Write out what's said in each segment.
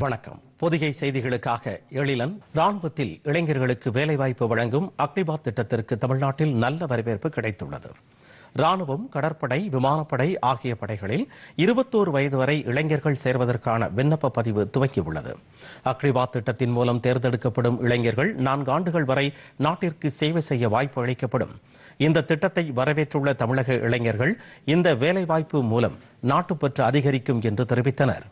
வணக்கம். பொதிகை செய்திகளுக்காக எழிலன். ராணுவத்தில் இளைஞர்களுக்கு வேலைவாய்ப்பு வழங்கும் அக்னிபாத் திட்டத்திற்கு தமிழ்நாட்டில் நல்ல வரவேற்பு கிடைத்துள்ளது. ராணுவம், கடற்படை, விமானப்படை ஆகிய படைகளில் 21 வயது வரை இளைஞர்கள் சேர்வதற்கான விண்ணப்ப பதிவு துவங்கியுள்ளது. அக்னிபாத் திட்டத்தின் மூலம் தேர்ந்தெடுக்கப்படும் இளைஞர்கள் 4 ஆண்டுகள் வரை நாட்டிற்கு சேவை செய்ய வாய்ப்பு அளிக்கப்படும். இந்த திட்டத்தை வரவேற்றுள்ள தமிழக இளைஞர்கள் இந்த வேலைவாய்ப்பு மூலம் நாட்டுப்பற்று அதிகரிக்கும் என்று தெரிவித்தனர்.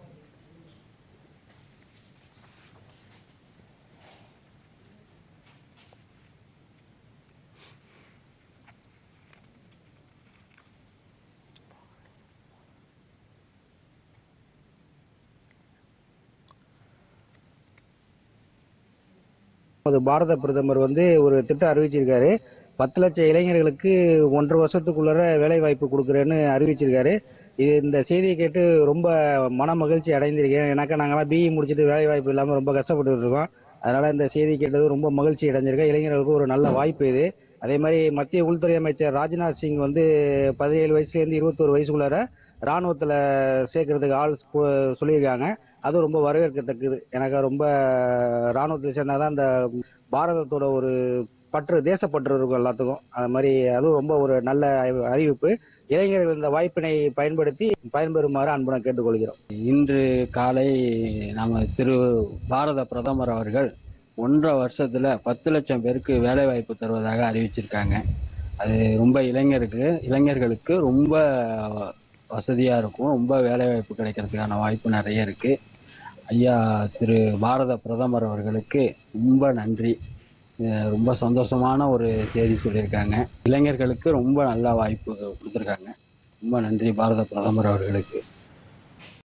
பாரத பிரதமர் ஒரு திட்டம் அறிவிச்சிருக்காரு. 10 லட்சம் இளைஞர்களுக்கு 1.5 வருஷத்துக்குள்ள வேலை வாய்ப்பு கொடுக்குறேன்னு அறிவிச்சிருக்காரு. இந்த செய்தியை கேட்டு ரொம்ப மன மகிழ்ச்சி அடைந்திருக்கேன். எனக்கு நாங்களாம் பிஇ முடிச்சுட்டு வேலை வாய்ப்பு இல்லாம ரொம்ப கஷ்டப்பட்டு இருக்கோம். அதனால இந்த செய்தி கேட்டது ரொம்ப மகிழ்ச்சி அடைஞ்சிருக்கேன். இளைஞர்களுக்கு ஒரு நல்ல வாய்ப்பு இது. அதே மாதிரி மத்திய உள்துறை அமைச்சர் ராஜ்நாத் சிங் 17 வயசுல இருந்து 21 வயசுக்குள்ளார ராணுவத்துல சேர்க்கறதுக்கு ஆள் சொல்லியிருக்காங்க. அது ரொம்ப வரவேற்கத்தக்கது. எனக்கு ரொம்ப ராணுவத்தை சேர்ந்தாதான் இந்த பாரதத்தோட ஒரு பற்று, தேசப்பற்று இருக்கும் எல்லாத்துக்கும். அது மாதிரி அதுவும் ரொம்ப ஒரு நல்ல அறிவிப்பு. இளைஞர்கள் இந்த வாய்ப்பினை பயன்படுத்தி பயன்பெறுமாறு அன்புடன் கேட்டுக்கொள்கிறோம். இன்று காலை நம்ம பாரத பிரதமர் அவர்கள் 1.5 வருஷத்துல 10 லட்சம் பேருக்கு வேலை வாய்ப்பு தருவதாக அறிவிச்சிருக்காங்க. அது ரொம்ப இளைஞர்களுக்கு ரொம்ப வசதியா இருக்கும். ரொம்ப வேலை வாய்ப்பு கிடைக்கிறதுக்கான வாய்ப்பு நிறைய இருக்கு. ஐயா பாரத பிரதமர் அவர்களுக்கு ரொம்ப நன்றி. ரொம்ப சந்தோஷமான ஒரு செய்தி சொல்லியிருக்காங்க. இளைஞர்களுக்கு ரொம்ப நல்ல வாய்ப்பு கொடுத்துருக்காங்க. ரொம்ப நன்றி பாரத பிரதமர் அவர்களுக்கு.